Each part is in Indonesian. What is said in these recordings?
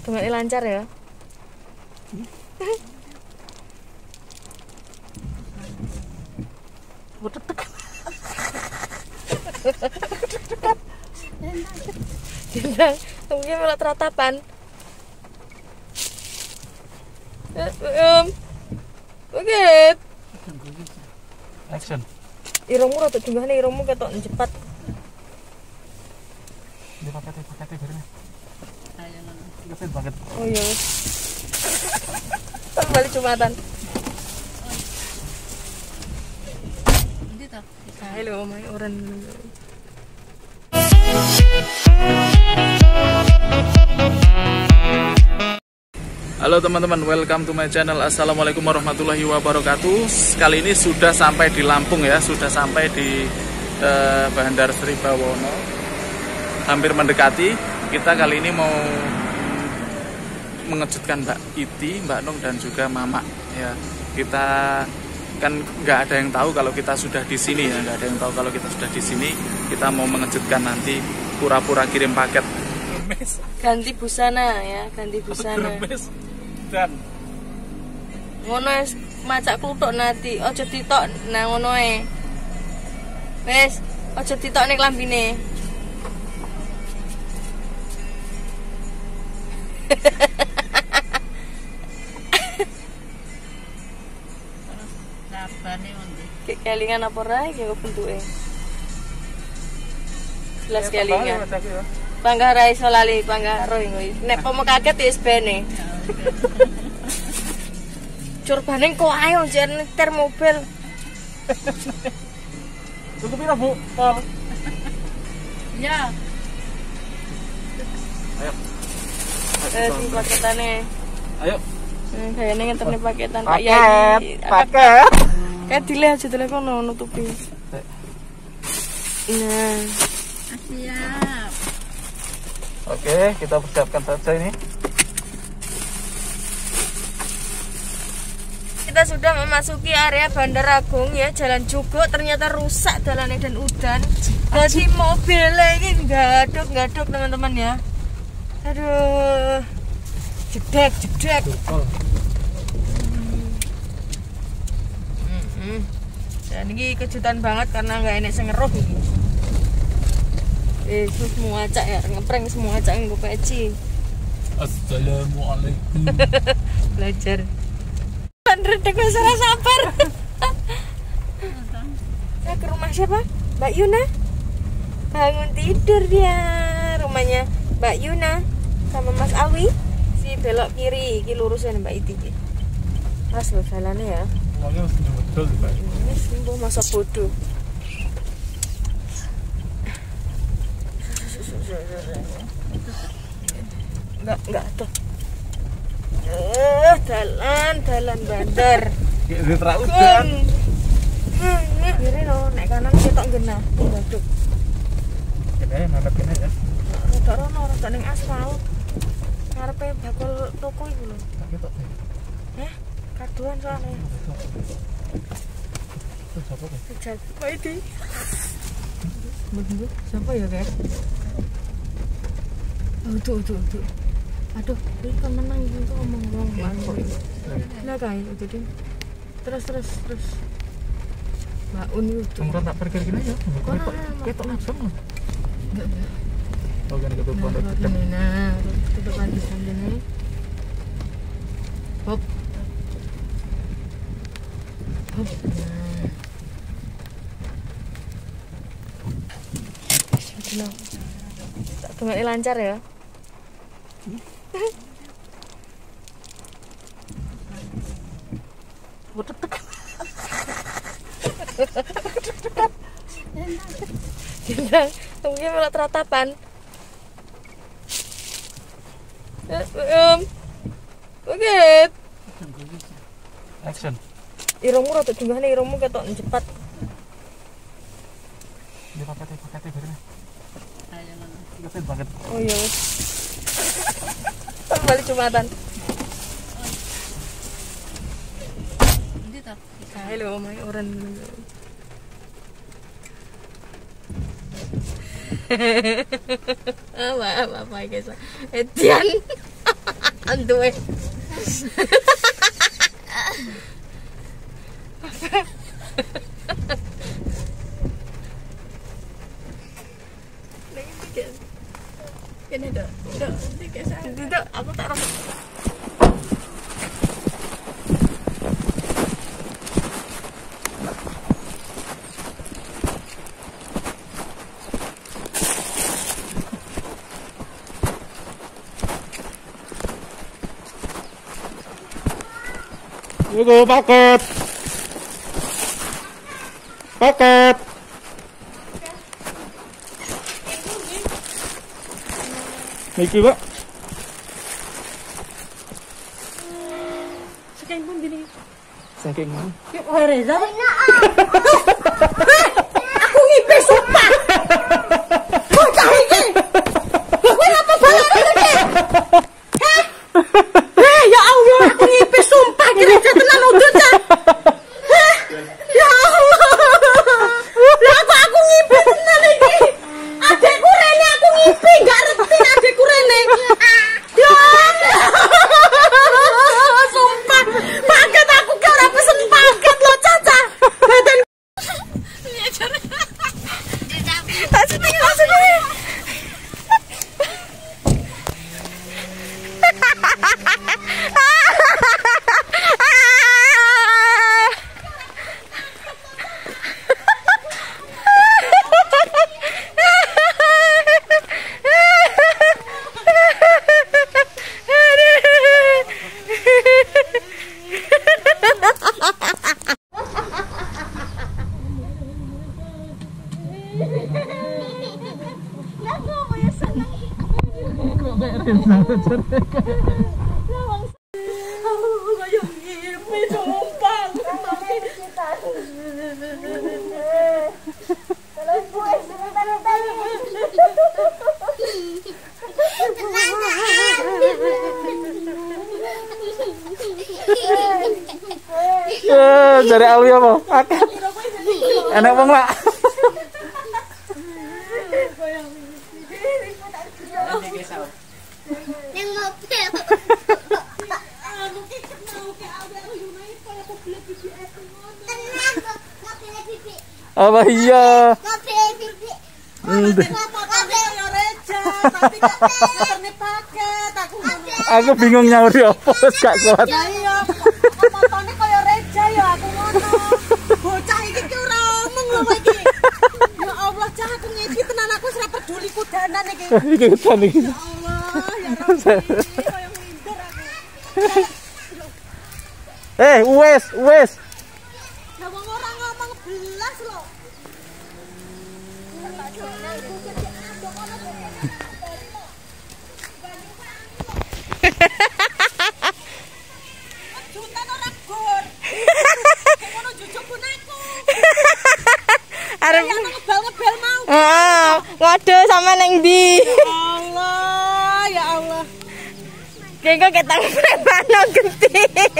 dongane lancar ya. Cinta, mungkin malah teratapan. Oke. Action. Irungmu rada dunggahne irungmu ketok cepat. Dia pakai bareng. Ayo ngono. Keren banget. Oh iya. Balik Jumatan. Ndi ta? Kae lho omahe oren. Halo teman-teman, welcome to my channel. Assalamualaikum warahmatullahi wabarakatuh. Kali ini sudah sampai di Lampung ya, sudah sampai di Bandar Sri Bawono. Hampir mendekati. Kita kali ini mau mengejutkan Mbak Iti, Mbak Nung dan juga Mama ya. Kita kan nggak ada yang tahu kalau kita sudah di sini ya, nggak ada yang tahu kalau kita sudah di sini. Kita mau mengejutkan nanti, pura-pura kirim paket. Ganti busana ya, ganti busana. Dan Ngono wis macak kluthuk nanti, aja ditok nang ngono ae. Wis, aja ditok ning klambine. Sabane ndi? Kelingan apa ora iki kok bentuke? Jelas kelingan. Panggah ra iso lali, panggah roh iki. Nek pomo kaget wis bene. Curbane kok ae jan nyetir mobil. Untuk pira, Bu? Tol. Ya. Ayo. Di paketane. Ayo. Kayaknya ngeterne paketan Pak Paket, Yai. paket. Kayak dile aja dile kono nutupi. Nah, Siap. Oke, kita persiapkan saja ini. kita sudah memasuki area Bandar Agung ya, Jalan Jogok ternyata rusak jalannya dan udan. Jadi mobilnya ini gaduk teman-teman ya. Aduh, jedek. Dan ini kejutan banget karena nggak enak sengeruh ini. Semua acak ya, ngeprank semua acak yang gue peci. Assalamualaikum. Belajar. Redek suara sabar. Saya ke rumah siapa? Mbak Yuna. Bangun tidur dia. Rumahnya Mbak Yuna sama Mas Awi. Si belok kiri, iki lurusan Mbak Iti. Pas lo jalannya ya. Uangnya mesti betul, Pak. Ini sembuh masa bodoh. Enggak tuh. Dalan bandar. Ini terlalu udan. Kiri no, nek kanan ketok genah. Waduh. Ini ngadep ini ya. Rodok rono, rodok ning aspal. Ngarepe bakul toko iku lho. Ketok. Hah? Kaduan soalnya. Terus apa tuh? Sejak. Mbak Iti. Mbak, siapa ya, guys? Tuh. Aduh, ini kan menang itu ngomong nah kayak itu deh. Terus Mbak Uni itu Kemudian tak parkir gini aja. Ketok langsung loh. enggak Oh kan ketutupan nah tutupan di sana hop nah tak tunggu lancar ya. Cinta, mungkin malah teratapan. Oke. Action. Irungmu rada dunggahne irungmu ketok cepat. Dia pakai bareng. Ayo ngono. Keren banget. Oh iya. Balik Jumatan. Ndi ta? Kae lho omahe oren. Apa guys? Edian. Antuwe. Kene dok, dok, aku tak rasa. Itu paket. Paket. Niki, Pak. Saking pun gini. Saking mana? Yuk, Reza. Aku ngipe sumpah. Bocah iki. Kowe apa balane iki? Ya Allah, aku ngipe sumpah kira tenan udut ta. Ya Allah. Lah kok aku ngipe tenan iki? Adekku rene aku ngipe, enggak ngerti adekku rene. Ya Allah. Sumpah, paket aku ki ora pesen paket lo, Caca. Badan Dari Alwi apa? Paket. Enak bang Pak. Apa iya? Aku bingung nyaur di apa, gak kuat. Potone kaya Reja ya aku ngono. Bocah iki ki ora omong lho iki. Ya Allah, cah aku ngiki tenan aku ora peduli kudanan iki. Iki udan iki. Ya Allah, ya Rabbi, kaya minder aku. Wes. Ya wong ora ngomong belas lho. Jutan ora gur. Ngono jujuk pun aku. Arep ngebel mau. Waduh sama neng ndi? Allah, ya Allah. Kayaknya ketang premano genti.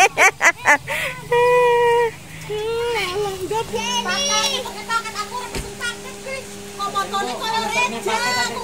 Enggak pakai aku ora pesen paket kuwi. Ngomotone koyo Reja aku.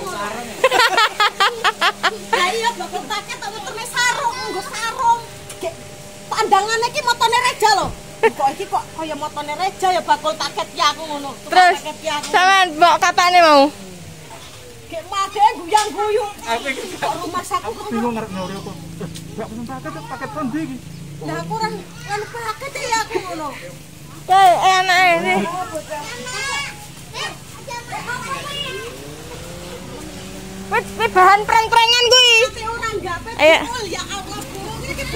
Ya iya bakal paket tak motone sarung, nggo sarung. Pandangane iki motone Reja lho. Kok iki kok kaya motone Reja ya bakal paket ya aku ngono. Terus sampean mbok kapane mau? Gek mage guyang-guyu. Aku kok rumah saku Bingung ngarep nyaur apa. Gak pesen paket kondi iki. Lah aku ora ngene paket ya aku ngono. Kayak enak ini. Wis bahan prank-prankan kuwi. Ora nggape. Ayo. Ya Allah, burung iki.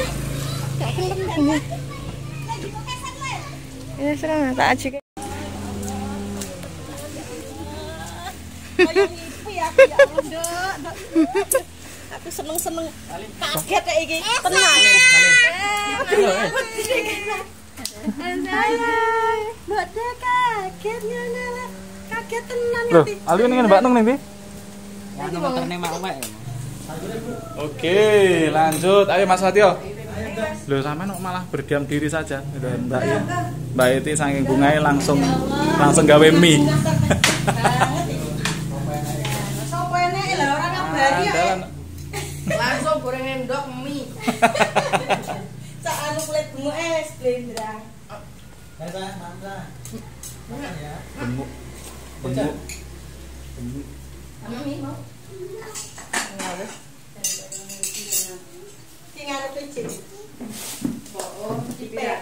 Ini serem tak aji. Kayak ngipi aku ya Allah, Nduk. Aku seneng-seneng kaget kayak iki. Tenang. Mbak kaget ngene lho. Kaget tenan Loh, iki. Alwi ngene Mbak Nung ning ndi? Oke, lanjut. Ayo Mas Fatio. Loh, sampean kok malah berdiam diri saja. Mbak ya. Mbak Iti saking bungai langsung gawe mie. Sopo enek lho ora ngabari ya. Langsung goreng endok mie. Sak anu kulit bunga es blendrang. Masa, masa. Makan ya. Benguk. Benguk. Benguk. Sama mie mau. Ngawes. Ki ngaruh kecil. Oh, dipek.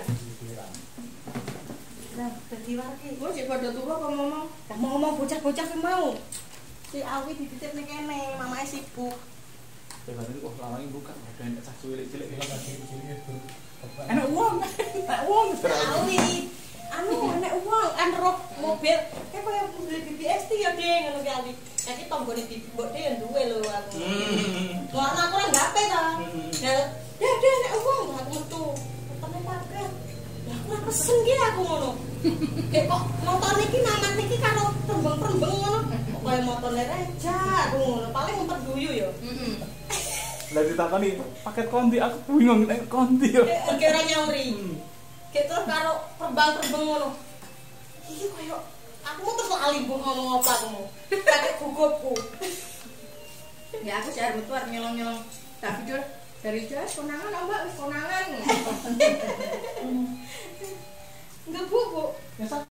Nah, dadi wae. Kok sik padha turu apa ngomong? Tak mau ngomong bocah-bocah ki mau. Si Awi dititip ning kene, mamake sibuk. Ini kok lawangi buka, ada yang cah cilik-cilik. Enak Enak uang. Awi, anu enek uang, kan roh mobil. Kayak koyo mobil BBS ya, Ding, ngono ki Awi. Saiki tonggone mbok dhewe duwe lho aku. Wah, aku ora gape ta. Ya, Dek, enek uang aku metu. Ketemu parkir. Lah aku ora pesen ki aku ngono. Kok motor niki naman niki karo rembeng-rembeng ngono. Kok koyo motone Reja aku ngono. Paling ngumpet guyu ya. Lah ditakoni paket konti, aku bingung nek konti yo. Kayak ora nyauri. Gitu karo terbang-terbang ngono. Iki koyo aku mau terus lali mbok ngomong apa kamu. Kakek gugupku. Ya aku share metu arep nyolong-nyolong. Tak video dari Jas konangan Mbak, wis konangan. Enggak Bu. Ya,